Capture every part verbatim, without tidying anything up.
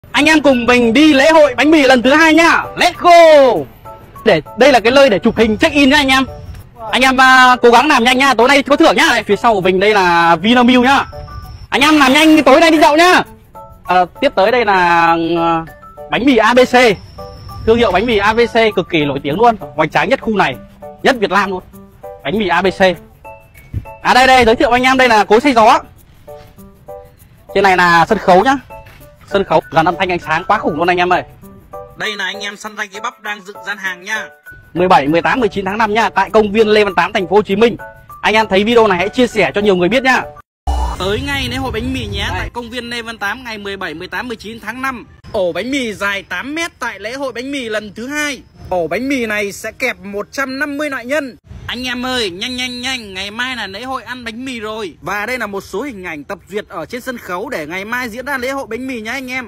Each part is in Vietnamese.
Anh em cùng mình đi lễ hội bánh mì lần thứ hai nhá. Let's go. Để đây là cái nơi để chụp hình check in nhá anh em. Anh em uh, cố gắng làm nhanh nhá, tối nay có thưởng nhá. Này, phía sau của mình đây là Vinamilk nhá. Anh em làm nhanh tối nay đi nhậu nhá. À, tiếp tới đây là uh, bánh mì a bê xê. Thương hiệu bánh mì a bê xê cực kỳ nổi tiếng luôn, hoành tráng nhất khu này, nhất Việt Nam luôn. Bánh mì a bê xê. À đây đây, giới thiệu anh em đây là cối xay gió. Trên này là sân khấu nhá. Sân khấu dàn âm thanh ánh sáng quá khủng luôn anh em ơi. Đây là anh em Sun Ray Kebab đang dựng gian hàng nha. mười bảy, mười tám, mười chín tháng năm nha, tại công viên Lê Văn Tám, thành phố Hồ Chí Minh. Anh em thấy video này hãy chia sẻ cho nhiều người biết nhá. Tới ngay lễ hội bánh mì nhé, tại công viên Lê Văn Tám ngày mười bảy, mười tám, mười chín tháng năm. Ổ bánh mì dài tám mét tại lễ hội bánh mì lần thứ hai. Ổ bánh mì này sẽ kẹp một trăm năm mươi loại nhân. Anh em ơi, nhanh nhanh nhanh, ngày mai là lễ hội ăn bánh mì rồi. Và đây là một số hình ảnh tập duyệt ở trên sân khấu để ngày mai diễn ra lễ hội bánh mì nhá anh em.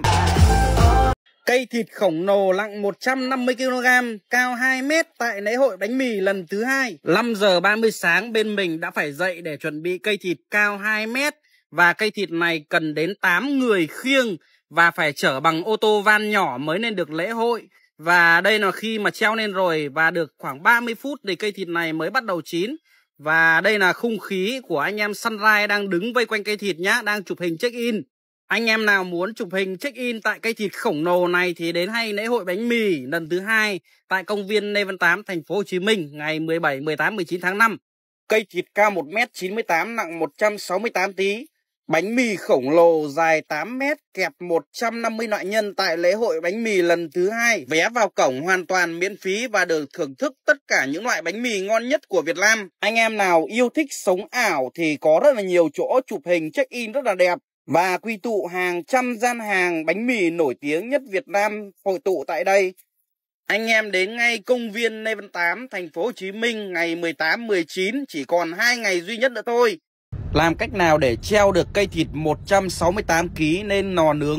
Cây thịt khổng lồ nặng một trăm năm mươi ki lô gam, cao hai mét tại lễ hội bánh mì lần thứ hai. năm giờ ba mươi sáng bên mình đã phải dậy để chuẩn bị cây thịt cao hai mét. Và cây thịt này cần đến tám người khiêng và phải chở bằng ô tô van nhỏ mới lên được lễ hội. Và đây là khi mà treo lên rồi và được khoảng ba mươi phút thì cây thịt này mới bắt đầu chín. Và đây là khung khí của anh em Sun Ray đang đứng vây quanh cây thịt nhá, đang chụp hình check in. Anh em nào muốn chụp hình check in tại cây thịt khổng lồ này thì đến hay lễ hội bánh mì lần thứ hai tại công viên Lê Văn Tám, thành phố Hồ Chí Minh ngày mười bảy, mười tám, mười chín tháng năm. Cây thịt cao một mét chín mươi tám, nặng một trăm sáu mươi tám tí. Bánh mì khổng lồ dài tám mét kẹp một trăm năm mươi loại nhân tại lễ hội bánh mì lần thứ hai. Vé vào cổng hoàn toàn miễn phí và được thưởng thức tất cả những loại bánh mì ngon nhất của Việt Nam. Anh em nào yêu thích sống ảo thì có rất là nhiều chỗ chụp hình check in rất là đẹp. Và quy tụ hàng trăm gian hàng bánh mì nổi tiếng nhất Việt Nam hội tụ tại đây. Anh em đến ngay công viên Lê Văn Tám, thành phố Hồ Chí Minh ngày mười tám, mười chín, chỉ còn hai ngày duy nhất nữa thôi. Làm cách nào để treo được cây thịt một trăm sáu mươi tám ki lô gam lên lò nướng?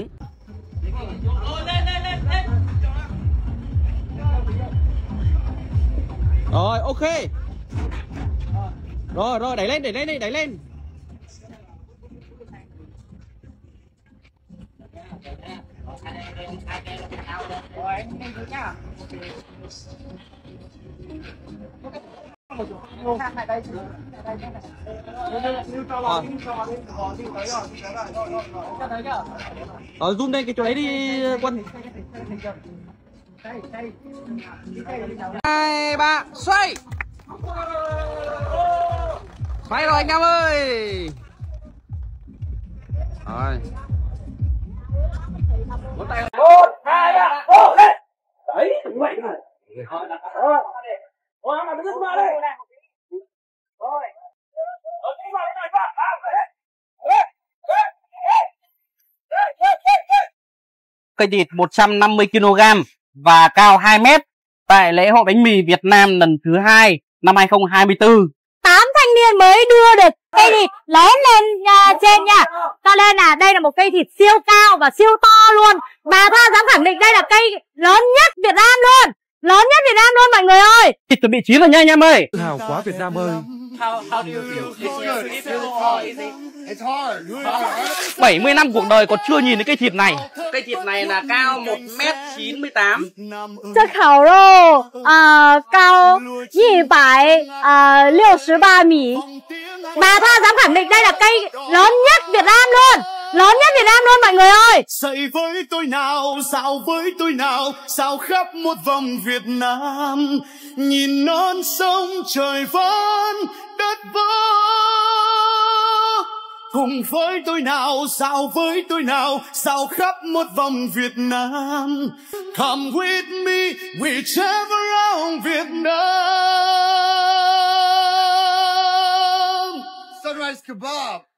Rồi, ok. Rồi, rồi, đẩy lên, đẩy lên, đẩy lên. Ờ, zoom lên cái chỗ đấy đi Quân. Hai, ba, xoay. Xoay rồi anh em ơi. Rồi. Một, hai, ba, ô, lên. Đấy, như vậy rồi. Rồi. Ôi, mà đứng vào đây. Rồi. Rồi, đi vào đây này, vào. Cây thịt một trăm năm mươi ki lô gam và cao hai mét tại lễ hội bánh mì Việt Nam lần thứ hai năm hai không hai tư. tám thanh niên mới đưa được cây thịt lớn lên uh, trên nha. Cho nên là đây là một cây thịt siêu cao và siêu to luôn. Bà Thoa dám khẳng định đây là cây lớn nhất Việt Nam luôn. Lớn nhất Việt Nam luôn mọi người ơi. Thịt chuẩn bị chín rồi nha anh em ơi. Hào quá Việt Nam ơi. bảy mươi năm cuộc đời còn chưa nhìn thấy cây thịt này. Cây thịt này là cao một mét chín mươi tám. 这烤肉呃高一百呃六十八米. Bà Thoa dám khẳng định đây là cây lớn nhất Việt Nam luôn. Lớn nhất Việt Nam luôn mọi người ơi. Dậy với tôi nào, dạo với tôi nào, dạo khắp một vòng Việt Nam. Nhìn non sông trời vẫn đất vỡ. Cùng với tôi nào, dạo với tôi nào, dạo khắp một vòng Việt Nam. Come with me, we travel around Việt Nam. Sunrise Kebab.